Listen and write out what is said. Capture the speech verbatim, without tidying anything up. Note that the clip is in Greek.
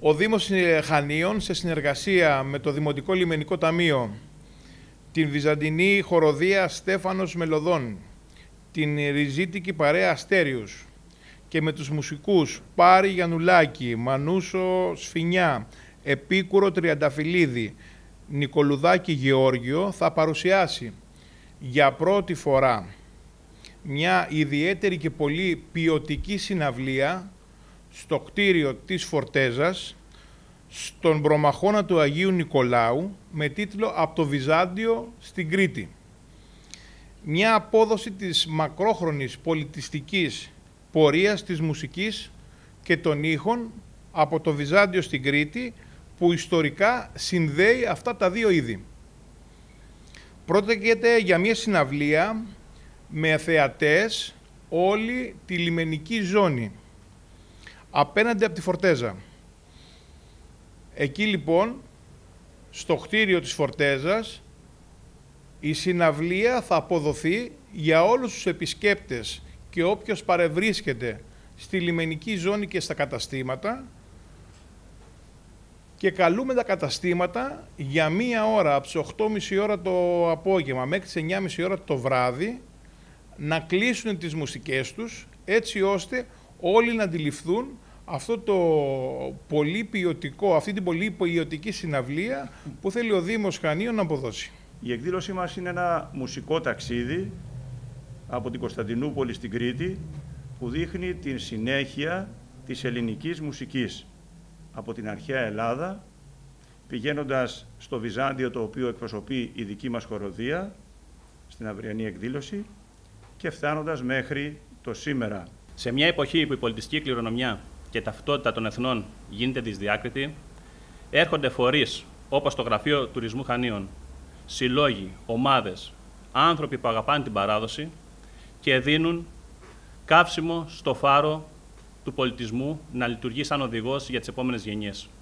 Ο Δήμος Χανίων, σε συνεργασία με το Δημοτικό Λιμενικό Ταμείο, την Βυζαντινή Χοροδία Στέφανος Μελωδών, την Ριζίτικη Παρέα Αστέριους και με τους μουσικούς Πάρη Γιαννουλάκη, Μανούσο Σφινιά, Επίκουρο Τριανταφυλλίδη, Νικολουδάκη Γεώργιο, θα παρουσιάσει για πρώτη φορά μια ιδιαίτερη και πολύ ποιοτική συναυλία στο κτίριο της Φορτέζας, στον προμαχώνα του Αγίου Νικολάου, με τίτλο «Από το Βυζάντιο στην Κρήτη». Μια απόδοση της μακρόχρονης πολιτιστικής πορείας της μουσικής και των ήχων από το Βυζάντιο στην Κρήτη, που ιστορικά συνδέει αυτά τα δύο είδη. Πρόκειται για μια συναυλία με θεατές όλη τη λιμενική ζώνη, απέναντι από τη Φορτέζα. Εκεί λοιπόν, στο κτίριο της Φορτέζας, η συναυλία θα αποδοθεί για όλους τους επισκέπτες και όποιος παρευρίσκεται στη λιμενική ζώνη και στα καταστήματα, και καλούμε τα καταστήματα για μία ώρα, από τις οκτώ και μισή ώρα το απόγευμα μέχρι τις εννιά και μισή ώρα το βράδυ, να κλείσουν τις μουσικές τους, έτσι ώστε όλοι να αντιληφθούν αυτό το πολύ ποιοτικό, αυτή την πολύ ποιοτική συναυλία που θέλει ο Δήμος Χανίων να αποδώσει. Η εκδήλωσή μας είναι ένα μουσικό ταξίδι από την Κωνσταντινούπολη στην Κρήτη, που δείχνει την συνέχεια της ελληνικής μουσικής από την αρχαία Ελλάδα, πηγαίνοντας στο Βυζάντιο, το οποίο εκπροσωπεί η δική μας χοροδία στην αυριανή εκδήλωση, και φτάνοντας μέχρι το σήμερα. Σε μια εποχή που η πολιτιστική κληρονομιά και ταυτότητα των εθνών γίνεται δυσδιάκριτη, έρχονται φορείς όπως το Γραφείο Τουρισμού Χανίων, συλλόγοι, ομάδες, άνθρωποι που αγαπάνε την παράδοση και δίνουν καύσιμο στο φάρο του πολιτισμού να λειτουργεί σαν οδηγός για τις επόμενες γενιές.